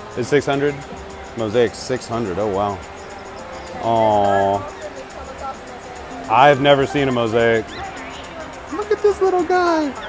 It's 600? Mosaic 600. Oh, wow. Oh, I've never seen a mosaic. Look at this little guy.